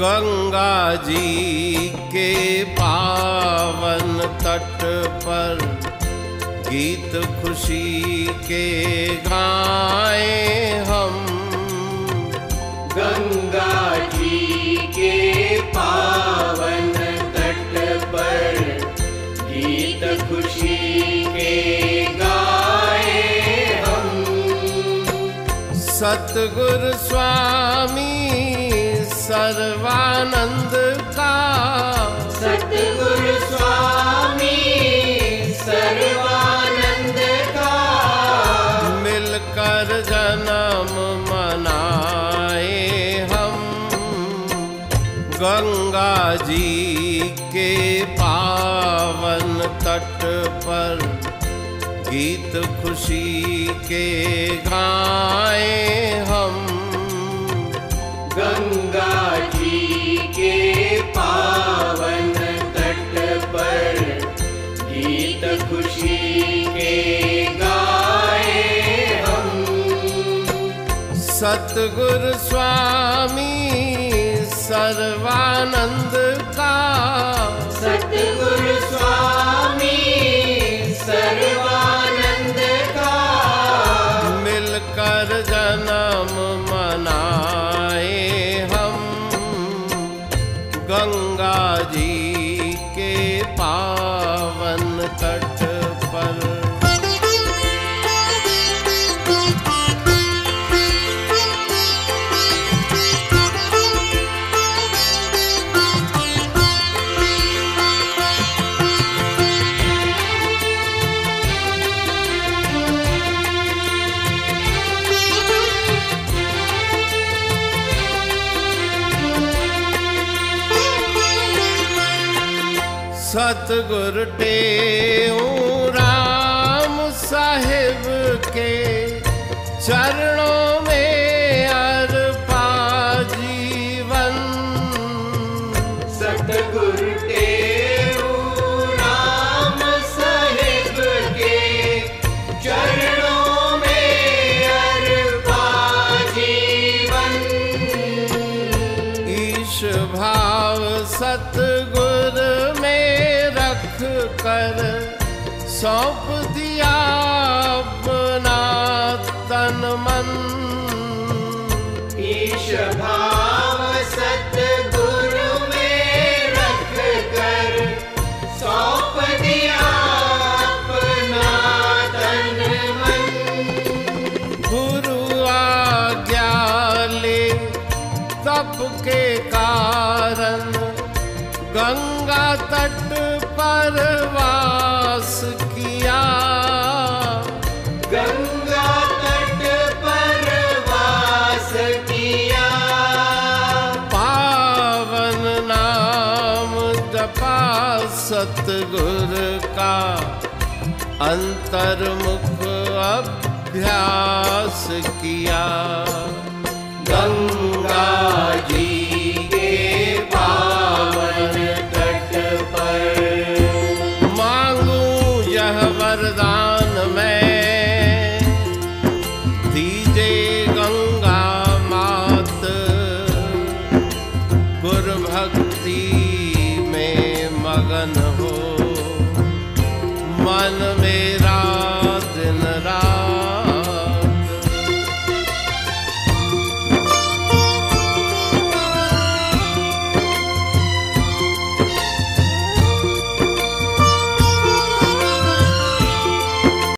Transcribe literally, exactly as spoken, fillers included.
गंगा जी के पावन तट पर गीत खुशी के गाए हम। गंगा जी के पावन तट पर गीत खुशी के गाए हम। सतगुरु स्वामी सर्वानंद का, सतगुरु स्वामी सर्वानंद का मिलकर जन्म मनाए हम। गंगा जी के पावन तट पर गीत खुशी के गाए हम। गंगा जी के पावन तट पर गीत खुशी के गाए हम। सतगुरु स्वामी सर्वानंद का, सतगुरु स्वामी सर्वानंद का मिलकर जन्म मनाए हम। गंगा जी के पावन तट पर। सतगुरु टेऊ राम साहिब के चरणों में अर्पा जीवन। सतगुरु टेऊ राम साहिब के चरणों में अर्पा जीवन। ईश भाव सतगुरु कर सौंप दिया अपना तन मन। ईश भाव सतगुरु में रख कर सौंप दिया अपना तन मन। गुरु आज्ञा ले तप के कारण गंगा तट पर वास किया। गंगा तट पर वास किया। पावन नाम जपा सतगुरु का अंतर्मुख अभ्यास किया। गंगा जी के पावन तट पर मांगू यह वरदान मैं, दीजे गंगा मात गुरु भक्ति में मगन हो मन मेरा।